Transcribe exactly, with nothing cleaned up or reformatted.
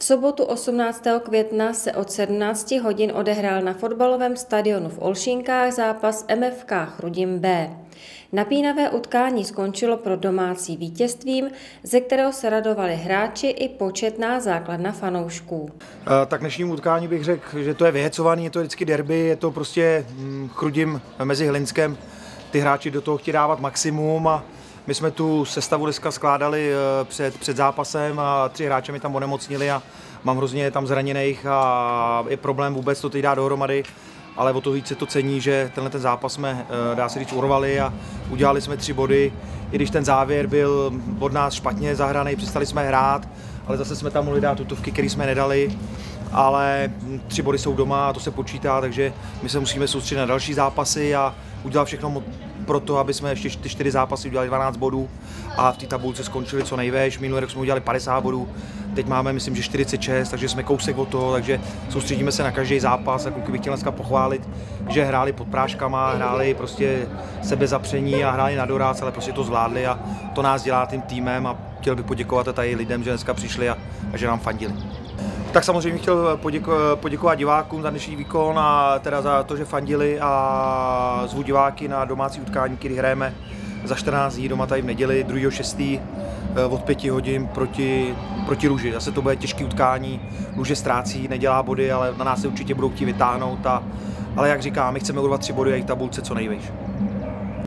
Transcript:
V sobotu osmnáctého května se od sedmnácti hodin odehrál na fotbalovém stadionu v Olšínkách zápas M F K Chrudim B. Napínavé utkání skončilo pro domácí vítězstvím, ze kterého se radovali hráči i početná základna fanoušků. Tak dnešním utkání bych řekl, že to je vyhecovaný, je to vždycky derby, je to prostě Chrudim mezi Hlinskem. Ty hráči do toho chtějí dávat maximum a my jsme tu sestavu dneska skládali před, před zápasem a tři hráče mi tam onemocnili a mám hrozně tam zraněných a je problém vůbec to teď dát dohromady, ale o to víc se to cení, že tenhle ten zápas jsme, dá se říct, urvali a udělali jsme tři body, i když ten závěr byl od nás špatně zahraný, přestali jsme hrát, ale zase jsme tam mohli dát tutovky, které jsme nedali, ale tři body jsou doma a to se počítá, takže my se musíme soustředit na další zápasy a udělat všechno pro to, aby jsme ještě ty čtyři zápasy udělali dvanáct bodů a v té tabulce skončili co nejvéž. Minulý rok jsme udělali padesát bodů, teď máme, myslím, že čtyřicet šest, takže jsme kousek od toho, takže soustředíme se na každý zápas a kluky bych chtěl dneska pochválit, že hráli pod práškama, hráli prostě sebezapření a hráli na doraz, ale prostě to zvládli a to nás dělá tím týmem a chtěl bych poděkovat tady lidem, že dneska přišli a, a že nám fandili. Tak samozřejmě chtěl poděko, poděkovat divákům za dnešní výkon a teda za to, že fandili a zvu diváky na domácí utkání, který hrajeme za čtrnáct dní doma tady v neděli, druhého šestého od pěti hodin proti, proti Luži. Zase to bude těžké utkání, Luže ztrácí, nedělá body, ale na nás se určitě budou chtít vytáhnout. A, ale jak říkám, my chceme urvat tři body a jejich tabulce co nejvíc.